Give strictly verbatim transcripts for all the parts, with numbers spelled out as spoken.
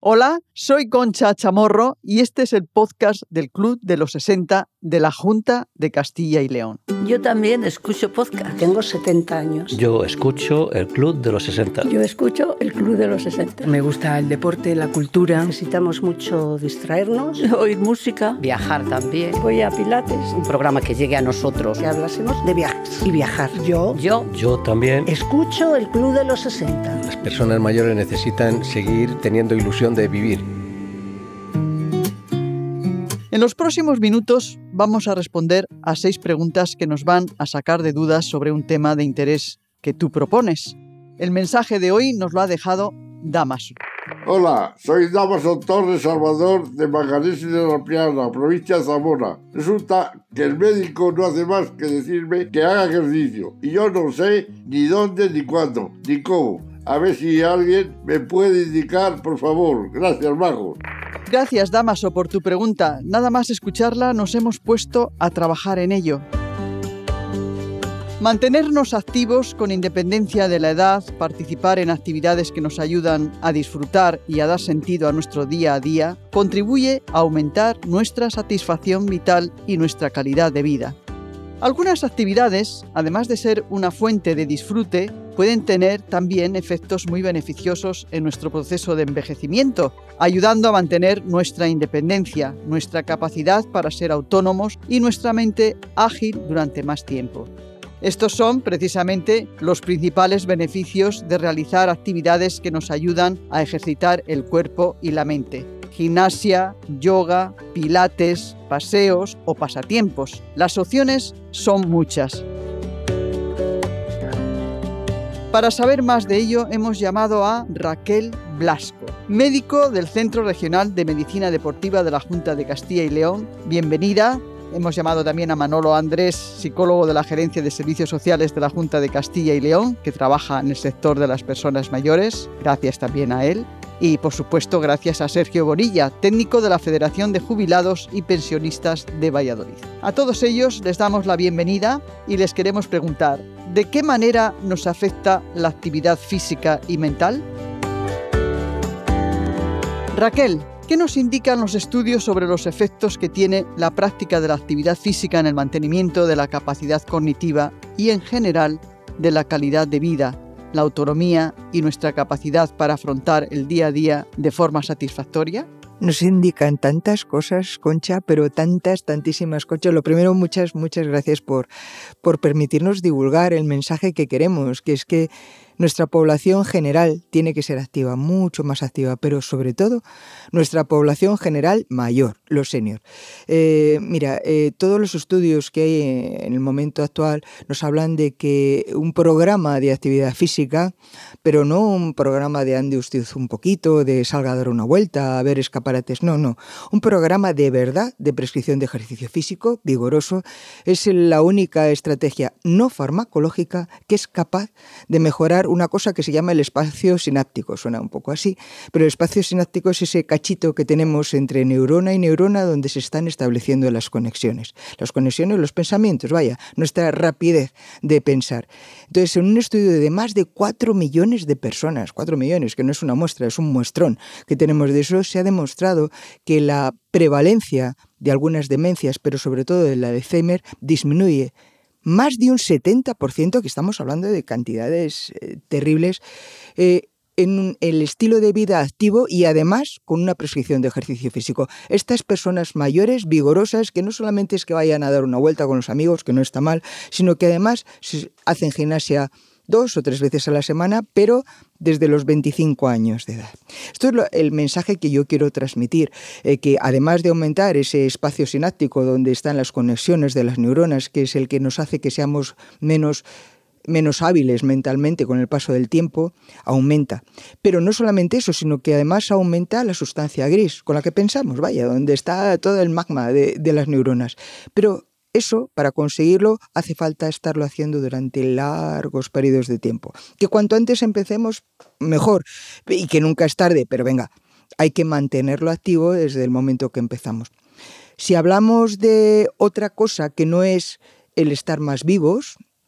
Hola, soy Concha Chamorro y este es el podcast del Club de los sesenta de la Junta de Castilla y León. Yo también escucho podcast. Tengo setenta años. Yo escucho el Club de los sesenta. Yo escucho el Club de los sesenta. Me gusta el deporte, la cultura. Necesitamos mucho distraernos. Oír música. Viajar también. Voy a Pilates. Un programa que llegue a nosotros. Que hablásemos de viajes y viajar. Yo. Yo. Yo también. Escucho el Club de los sesenta. Las personas mayores necesitan seguir teniendo ilusión de vivir. En los próximos minutos vamos a responder a seis preguntas que nos van a sacar de dudas sobre un tema de interés que tú propones. El mensaje de hoy nos lo ha dejado Damaso. Hola, soy Damaso Torres Salvador de Manganés de la Piana, provincia de Zamora. Resulta que el médico no hace más que decirme que haga ejercicio y yo no sé ni dónde, ni cuándo, ni cómo. A ver si alguien me puede indicar, por favor. Gracias, mago. Gracias, Damaso, por tu pregunta. Nada más escucharla nos hemos puesto a trabajar en ello. Mantenernos activos con independencia de la edad, participar en actividades que nos ayudan a disfrutar y a dar sentido a nuestro día a día, contribuye a aumentar nuestra satisfacción vital y nuestra calidad de vida. Algunas actividades, además de ser una fuente de disfrute, pueden tener también efectos muy beneficiosos en nuestro proceso de envejecimiento, ayudando a mantener nuestra independencia, nuestra capacidad para ser autónomos y nuestra mente ágil durante más tiempo. Estos son precisamente los principales beneficios de realizar actividades que nos ayudan a ejercitar el cuerpo y la mente. Gimnasia, yoga, pilates, paseos o pasatiempos. Las opciones son muchas. Para saber más de ello hemos llamado a Raquel Blasco, médico del Centro Regional de Medicina Deportiva de la Junta de Castilla y León. Bienvenida. Hemos llamado también a Manolo Andrés, psicólogo de la Gerencia de Servicios Sociales de la Junta de Castilla y León, que trabaja en el sector de las personas mayores. Gracias también a él. Y, por supuesto, gracias a Sergio Bonilla, técnico de la Federación de Jubilados y Pensionistas de Valladolid. A todos ellos les damos la bienvenida y les queremos preguntar, ¿de qué manera nos afecta la actividad física y mental? Raquel, ¿qué nos indican los estudios sobre los efectos que tiene la práctica de la actividad física en el mantenimiento de la capacidad cognitiva y, en general, de la calidad de vida, la autonomía y nuestra capacidad para afrontar el día a día de forma satisfactoria? Nos indican tantas cosas, Concha, pero tantas, tantísimas, Concha. Lo primero, muchas, muchas gracias por, por permitirnos divulgar el mensaje que queremos, que es que nuestra población general tiene que ser activa, mucho más activa, pero sobre todo nuestra población general mayor, los seniors. Eh, mira, eh, todos los estudios que hay en el momento actual nos hablan de que un programa de actividad física, pero no un programa de ande usted un poquito, de salga a dar una vuelta, a ver escaparates, no, no. Un programa de verdad de prescripción de ejercicio físico vigoroso es la única estrategia no farmacológica que es capaz de mejorar una cosa que se llama el espacio sináptico. Suena un poco así, pero el espacio sináptico es ese cachito que tenemos entre neurona y neurona donde se están estableciendo las conexiones. Las conexiones, los pensamientos, vaya, nuestra rapidez de pensar. Entonces, en un estudio de más de cuatro millones de personas, cuatro millones, que no es una muestra, es un muestrón que tenemos de eso, se ha demostrado que la prevalencia de algunas demencias, pero sobre todo de la de Alzheimer, disminuye más de un setenta por ciento, que estamos hablando de cantidades eh, terribles, eh, en el estilo de vida activo y además con una prescripción de ejercicio físico. Estas personas mayores, vigorosas, que no solamente es que vayan a dar una vuelta con los amigos, que no está mal, sino que además hacen gimnasia dos o tres veces a la semana, pero desde los veinticinco años de edad. Esto es lo, el mensaje que yo quiero transmitir, eh, que además de aumentar ese espacio sináptico donde están las conexiones de las neuronas, que es el que nos hace que seamos menos menos hábiles mentalmente con el paso del tiempo, aumenta. Pero no solamente eso, sino que además aumenta la sustancia gris con la que pensamos, vaya, donde está todo el magma de, de las neuronas. Pero eso, para conseguirlo, hace falta estarlo haciendo durante largos periodos de tiempo. Que cuanto antes empecemos, mejor. Y que nunca es tarde, pero venga, hay que mantenerlo activo desde el momento que empezamos. Si hablamos de otra cosa que no es el estar más vivos,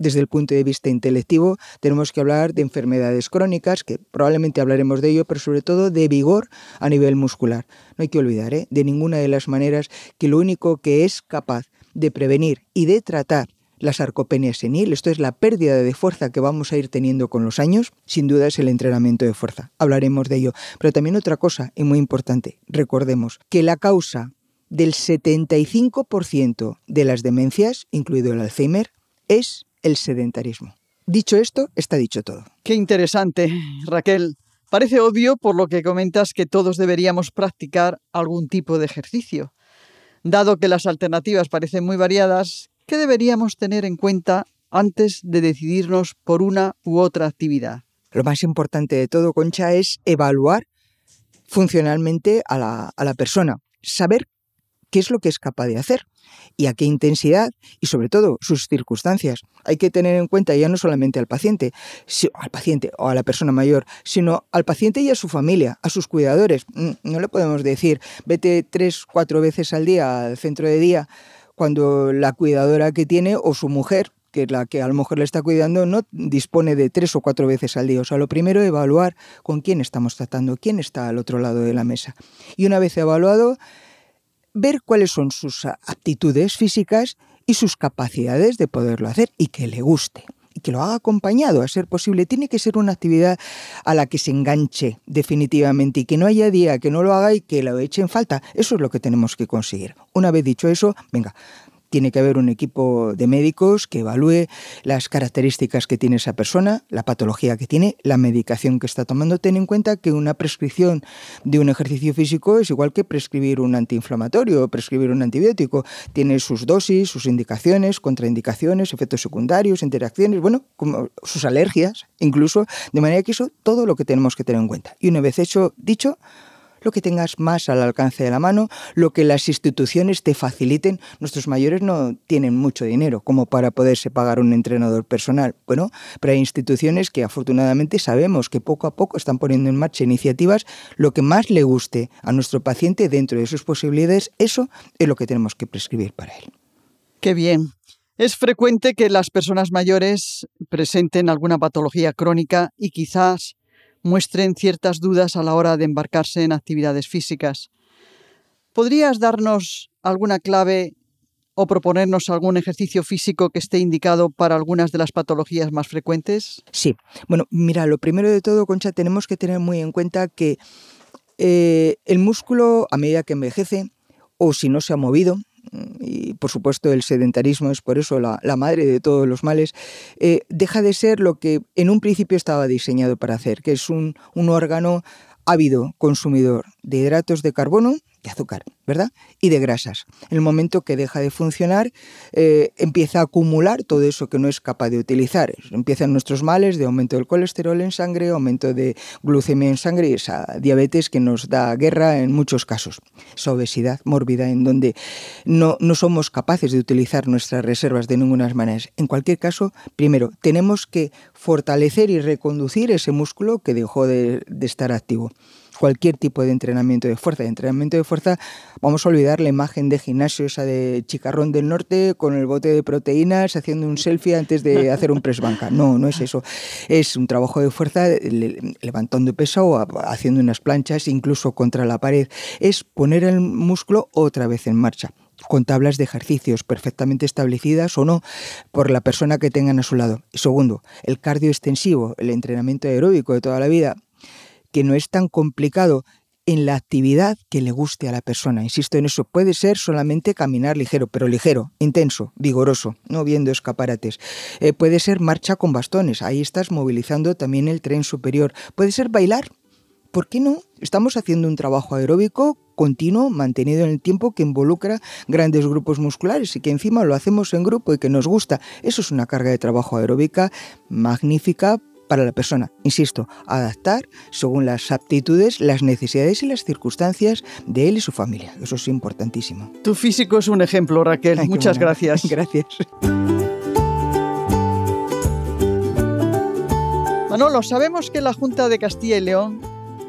Desde el punto de vista intelectivo, tenemos que hablar de enfermedades crónicas, que probablemente hablaremos de ello, pero sobre todo de vigor a nivel muscular. No hay que olvidar, ¿eh? de ninguna de las maneras que lo único que es capaz de prevenir y de tratar la sarcopenia senil, esto es la pérdida de fuerza que vamos a ir teniendo con los años, sin duda es el entrenamiento de fuerza. Hablaremos de ello. Pero también otra cosa, y muy importante, recordemos que la causa del setenta y cinco por ciento de las demencias, incluido el Alzheimer, es el sedentarismo. Dicho esto, está dicho todo. Qué interesante, Raquel. Parece obvio, por lo que comentas, que todos deberíamos practicar algún tipo de ejercicio. Dado que las alternativas parecen muy variadas, ¿qué deberíamos tener en cuenta antes de decidirnos por una u otra actividad? Lo más importante de todo, Concha, es evaluar funcionalmente a la, a la persona, saber qué es lo que es capaz de hacer y a qué intensidad y sobre todo sus circunstancias. Hay que tener en cuenta ya no solamente al paciente, si, al paciente o a la persona mayor, sino al paciente y a su familia, a sus cuidadores. No le podemos decir, vete tres, cuatro veces al día al centro de día, cuando la cuidadora que tiene o su mujer, que es la que a lo mejor le está cuidando, no dispone de tres o cuatro veces al día. O sea, lo primero, evaluar con quién estamos tratando, quién está al otro lado de la mesa. Y una vez evaluado, ver cuáles son sus aptitudes físicas y sus capacidades de poderlo hacer y que le guste. Y que lo haga acompañado, a ser posible. Tiene que ser una actividad a la que se enganche definitivamente y que no haya día que no lo haga y que lo eche en falta. Eso es lo que tenemos que conseguir. Una vez dicho eso, venga, tiene que haber un equipo de médicos que evalúe las características que tiene esa persona, la patología que tiene, la medicación que está tomando. Ten en cuenta que una prescripción de un ejercicio físico es igual que prescribir un antiinflamatorio o prescribir un antibiótico. Tiene sus dosis, sus indicaciones, contraindicaciones, efectos secundarios, interacciones, bueno, como sus alergias incluso, de manera que eso todo lo que tenemos que tener en cuenta. Y una vez hecho, dicho, lo que tengas más al alcance de la mano, lo que las instituciones te faciliten. Nuestros mayores no tienen mucho dinero como para poderse pagar un entrenador personal. Bueno, pero hay instituciones que afortunadamente sabemos que poco a poco están poniendo en marcha iniciativas. Lo que más le guste a nuestro paciente dentro de sus posibilidades, eso es lo que tenemos que prescribir para él. Qué bien. Es frecuente que las personas mayores presenten alguna patología crónica y quizás muestren ciertas dudas a la hora de embarcarse en actividades físicas. ¿Podrías darnos alguna clave o proponernos algún ejercicio físico que esté indicado para algunas de las patologías más frecuentes? Sí. Bueno, mira, lo primero de todo, Concha, tenemos que tener muy en cuenta que eh, el músculo, a medida que envejece, o si no se ha movido, y por supuesto el sedentarismo es por eso la, la madre de todos los males, eh, deja de ser lo que en un principio estaba diseñado para hacer, que es un, un órgano ávido consumidor de hidratos de carbono, de azúcar, ¿verdad? Y de grasas. En el momento que deja de funcionar, eh, empieza a acumular todo eso que no es capaz de utilizar. Empiezan nuestros males de aumento del colesterol en sangre, aumento de glucemia en sangre y esa diabetes que nos da guerra en muchos casos. Esa obesidad mórbida en donde no, no somos capaces de utilizar nuestras reservas de ninguna manera. En cualquier caso, primero, tenemos que fortalecer y reconducir ese músculo que dejó de, de estar activo. Cualquier tipo de entrenamiento de fuerza. De entrenamiento de fuerza, vamos a olvidar la imagen de gimnasio, esa de Chicarrón del Norte, con el bote de proteínas, haciendo un selfie antes de hacer un press banca. No, no es eso. Es un trabajo de fuerza levantando peso o haciendo unas planchas, incluso contra la pared. Es poner el músculo otra vez en marcha, con tablas de ejercicios perfectamente establecidas o no por la persona que tengan a su lado. Segundo, el cardio extensivo, el entrenamiento aeróbico de toda la vida, que no es tan complicado en la actividad que le guste a la persona. Insisto en eso, puede ser solamente caminar ligero, pero ligero, intenso, vigoroso, no viendo escaparates. Eh, puede ser marcha con bastones, ahí estás movilizando también el tren superior. Puede ser bailar, ¿por qué no? Estamos haciendo un trabajo aeróbico continuo, mantenido en el tiempo, que involucra grandes grupos musculares y que encima lo hacemos en grupo y que nos gusta. Eso es una carga de trabajo aeróbica magnífica para la persona. Insisto, adaptar según las aptitudes, las necesidades y las circunstancias de él y su familia. Eso es importantísimo. Tu físico es un ejemplo, Raquel. Ay, muchas bueno. gracias. Gracias. Manolo, sabemos que la Junta de Castilla y León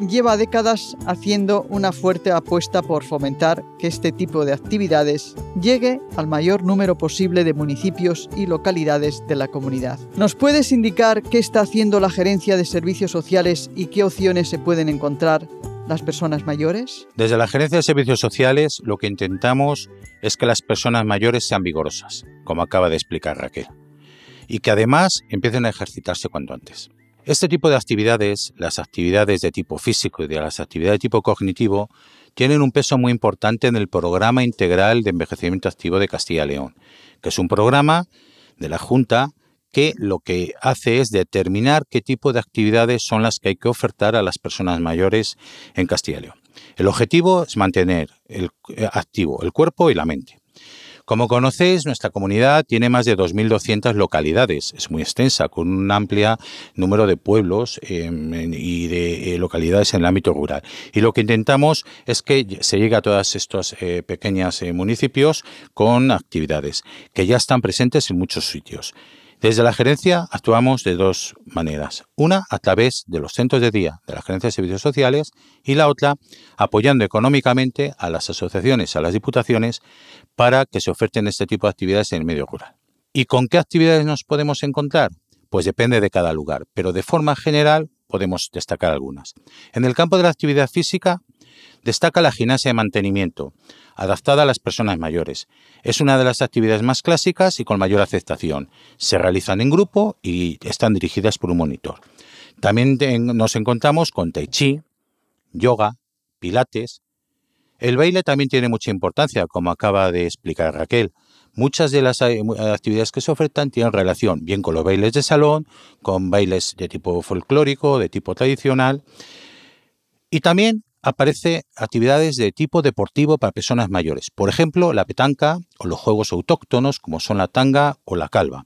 lleva décadas haciendo una fuerte apuesta por fomentar que este tipo de actividades llegue al mayor número posible de municipios y localidades de la comunidad. ¿Nos puedes indicar qué está haciendo la Gerencia de Servicios Sociales y qué opciones se pueden encontrar las personas mayores? Desde la Gerencia de Servicios Sociales lo que intentamos es que las personas mayores sean vigorosas, como acaba de explicar Raquel, y que además empiecen a ejercitarse cuanto antes. Este tipo de actividades, las actividades de tipo físico y de las actividades de tipo cognitivo, tienen un peso muy importante en el Programa Integral de Envejecimiento Activo de Castilla y León, que es un programa de la Junta que lo que hace es determinar qué tipo de actividades son las que hay que ofertar a las personas mayores en Castilla y León. El objetivo es mantener el, activo el cuerpo y la mente. Como conocéis, nuestra comunidad tiene más de dos mil doscientas localidades, es muy extensa, con un amplio número de pueblos eh, y de eh, localidades en el ámbito rural. Y lo que intentamos es que se llegue a todos estos eh, pequeños eh, municipios con actividades que ya están presentes en muchos sitios. Desde la gerencia actuamos de dos maneras. Una, a través de los centros de día de la Gerencia de Servicios Sociales, y la otra, apoyando económicamente a las asociaciones, a las diputaciones, para que se oferten este tipo de actividades en el medio rural. ¿Y con qué actividades nos podemos encontrar? Pues depende de cada lugar, pero de forma general podemos destacar algunas. En el campo de la actividad física, destaca la gimnasia de mantenimiento, adaptada a las personas mayores. Es una de las actividades más clásicas y con mayor aceptación. Se realizan en grupo y están dirigidas por un monitor. También nos encontramos con tai chi, yoga, pilates. El baile también tiene mucha importancia, como acaba de explicar Raquel. Muchas de las actividades que se ofertan tienen relación bien con los bailes de salón, con bailes de tipo folclórico, de tipo tradicional, y también aparece actividades de tipo deportivo para personas mayores. Por ejemplo, la petanca o los juegos autóctonos como son la tanga o la calva.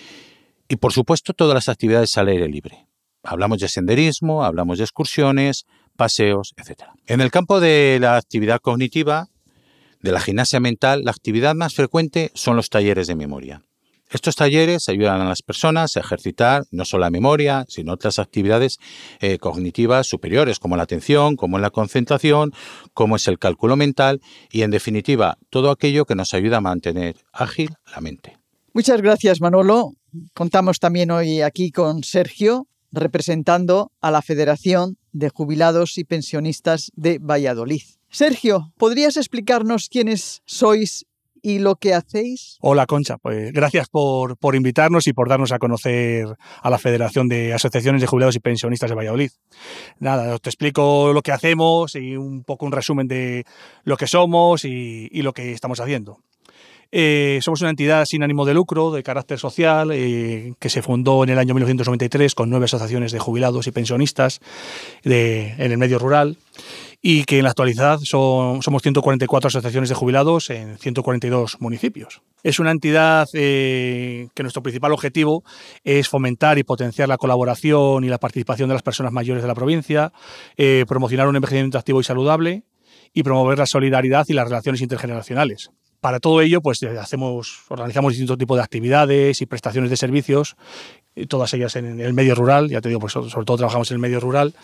Y por supuesto todas las actividades al aire libre. Hablamos de senderismo, hablamos de excursiones, paseos, etcétera. En el campo de la actividad cognitiva, de la gimnasia mental, la actividad más frecuente son los talleres de memoria. Estos talleres ayudan a las personas a ejercitar no solo la memoria, sino otras actividades eh, cognitivas superiores, como la atención, como la concentración, como es el cálculo mental y, en definitiva, todo aquello que nos ayuda a mantener ágil la mente. Muchas gracias, Manolo. Contamos también hoy aquí con Sergio, representando a la Federación de Jubilados y Pensionistas de Valladolid. Sergio, ¿podrías explicarnos quiénes sois y lo que hacéis? Hola, Concha, pues gracias por, por invitarnos y por darnos a conocer a la Federación de Asociaciones de Jubilados y Pensionistas de Valladolid. Nada, te explico lo que hacemos y un poco un resumen de lo que somos y, y lo que estamos haciendo. Eh, somos una entidad sin ánimo de lucro, de carácter social, eh, que se fundó en el año mil novecientos noventa y tres con nueve asociaciones de jubilados y pensionistas de, en el medio rural, y que en la actualidad son, somos ciento cuarenta y cuatro asociaciones de jubilados en ciento cuarenta y dos municipios. Es una entidad eh, que nuestro principal objetivo es fomentar y potenciar la colaboración y la participación de las personas mayores de la provincia, eh, promocionar un envejecimiento activo y saludable y promover la solidaridad y las relaciones intergeneracionales. Para todo ello, pues hacemos, organizamos distintos tipos de actividades y prestaciones de servicios, todas ellas en el medio rural. Ya te digo, pues sobre todo trabajamos en el medio rural.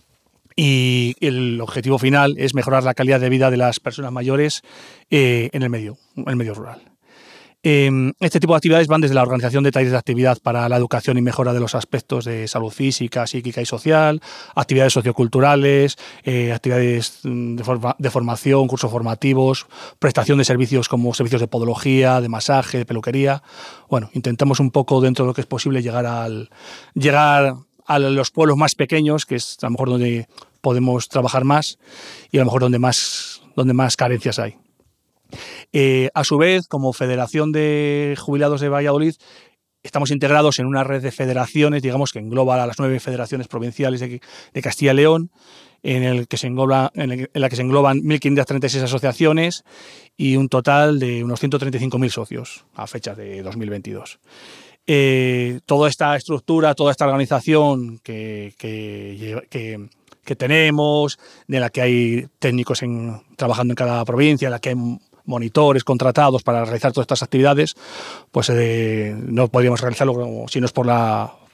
Y el objetivo final es mejorar la calidad de vida de las personas mayores eh, en el medio, en el medio rural. Eh, este tipo de actividades van desde la organización de talleres de actividad para la educación y mejora de los aspectos de salud física, psíquica y social, actividades socioculturales, eh, actividades de, forma, de formación, cursos formativos, prestación de servicios como servicios de podología, de masaje, de peluquería. Bueno, intentamos un poco dentro de lo que es posible llegar al llegar a los pueblos más pequeños, que es a lo mejor donde podemos trabajar más y a lo mejor donde más, donde más carencias hay. Eh, a su vez, como Federación de Jubilados de Valladolid, estamos integrados en una red de federaciones, digamos, que engloba a las nueve federaciones provinciales de, de Castilla y León, en, el que se engloba, en, el, en la que se engloban mil quinientas treinta y seis asociaciones y un total de unos ciento treinta y cinco mil socios a fecha de dos mil veintidós. Eh, toda esta estructura, toda esta organización que, que, que, que tenemos, de la que hay técnicos en, trabajando en cada provincia, en la que hay monitores contratados para realizar todas estas actividades, pues eh, no podríamos realizarlo si no es por la,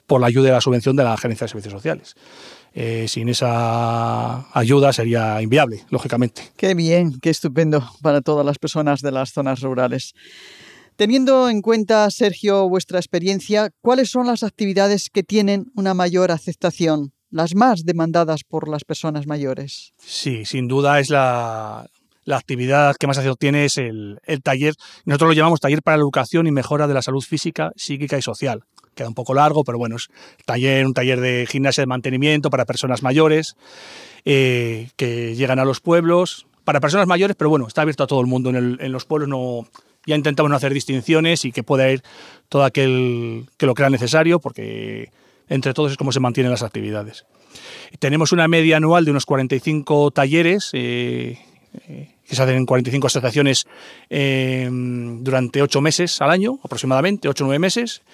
por la ayuda y la subvención de la Gerencia de Servicios Sociales. Eh, sin esa ayuda sería inviable, lógicamente. Qué bien, qué estupendo para todas las personas de las zonas rurales. Teniendo en cuenta, Sergio, vuestra experiencia, ¿cuáles son las actividades que tienen una mayor aceptación, las más demandadas por las personas mayores? Sí, sin duda es la, la actividad que más aceptación tiene es el, el taller. Nosotros lo llamamos taller para la educación y mejora de la salud física, psíquica y social. Queda un poco largo, pero bueno, es taller, un taller de gimnasia de mantenimiento para personas mayores eh, que llegan a los pueblos. Para personas mayores, pero bueno, está abierto a todo el mundo. En, el, en los pueblos no, ya intentamos no hacer distinciones y que pueda ir todo aquel que lo crea necesario, porque entre todos es como se mantienen las actividades. Tenemos una media anual de unos cuarenta y cinco talleres eh, eh, que se hacen en cuarenta y cinco asociaciones eh, durante ocho meses al año, aproximadamente, ocho o nueve meses.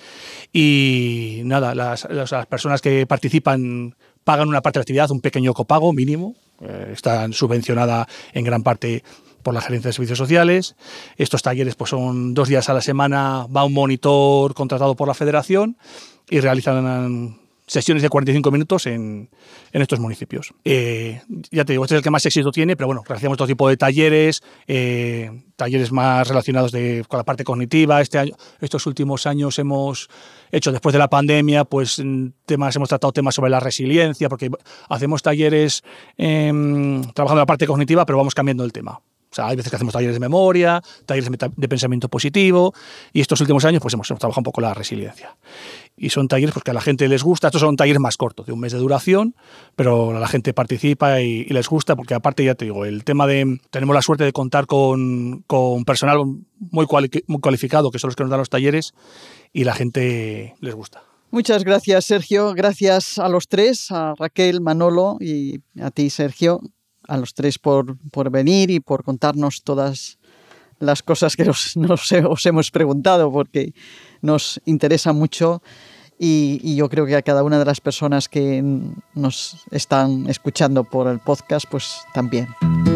Y nada, las, las, las personas que participan pagan una parte de la actividad, un pequeño copago mínimo, eh, está subvencionada en gran parte por la Gerencia de Servicios Sociales. Estos talleres pues, son dos días a la semana, va un monitor contratado por la Federación y realizan sesiones de cuarenta y cinco minutos en, en estos municipios. Eh, ya te digo, este es el que más éxito tiene, pero bueno, realizamos todo tipo de talleres, eh, talleres más relacionados de, con la parte cognitiva. Este año, estos últimos años hemos hecho, después de la pandemia, pues temas, hemos tratado temas sobre la resiliencia, porque hacemos talleres eh, trabajando en la parte cognitiva, pero vamos cambiando el tema. O sea, hay veces que hacemos talleres de memoria, talleres de pensamiento positivo, y estos últimos años pues hemos, hemos trabajado un poco la resiliencia. Y son talleres pues, que a la gente les gusta. Estos son talleres más cortos, de un mes de duración, pero la gente participa y, y les gusta, porque aparte, ya te digo, el tema de... Tenemos la suerte de contar con, con personal muy, cuali, muy cualificado, que son los que nos dan los talleres, y la gente les gusta. Muchas gracias, Sergio. Gracias a los tres, a Raquel, Manolo y a ti, Sergio. A los tres por, por venir y por contarnos todas las cosas que os, nos, os hemos preguntado, porque nos interesa mucho y, y yo creo que a cada una de las personas que nos están escuchando por el podcast, pues también.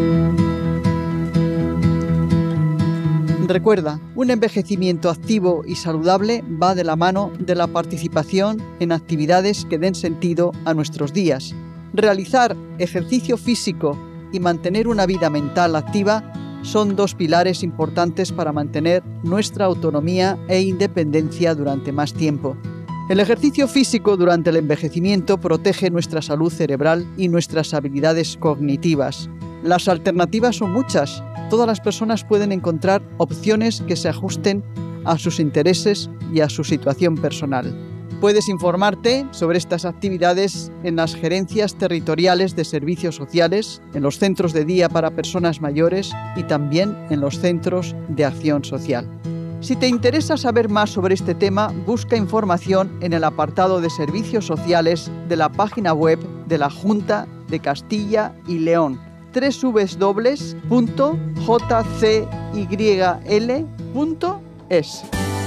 Recuerda, un envejecimiento activo y saludable va de la mano de la participación en actividades que den sentido a nuestros días. Realizar ejercicio físico y mantener una vida mental activa son dos pilares importantes para mantener nuestra autonomía e independencia durante más tiempo. El ejercicio físico durante el envejecimiento protege nuestra salud cerebral y nuestras habilidades cognitivas. Las alternativas son muchas. Todas las personas pueden encontrar opciones que se ajusten a sus intereses y a su situación personal. Puedes informarte sobre estas actividades en las gerencias territoriales de servicios sociales, en los centros de día para personas mayores y también en los centros de acción social. Si te interesa saber más sobre este tema, busca información en el apartado de servicios sociales de la página web de la Junta de Castilla y León, doble u doble u doble u punto j c y l punto es.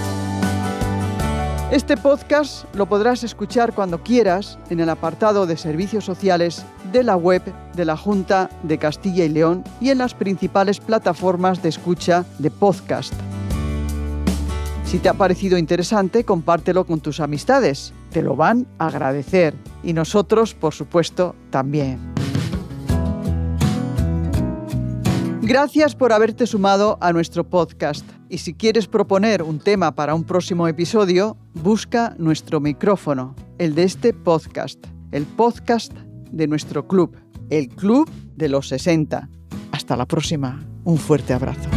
Este podcast lo podrás escuchar cuando quieras en el apartado de servicios sociales de la web de la Junta de Castilla y León y en las principales plataformas de escucha de podcast. Si te ha parecido interesante, compártelo con tus amistades. Te lo van a agradecer. Y nosotros, por supuesto, también. Gracias por haberte sumado a nuestro podcast. Y si quieres proponer un tema para un próximo episodio, busca nuestro micrófono, el de este podcast, el podcast de nuestro club, el Club de los sesenta. Hasta la próxima. Un fuerte abrazo.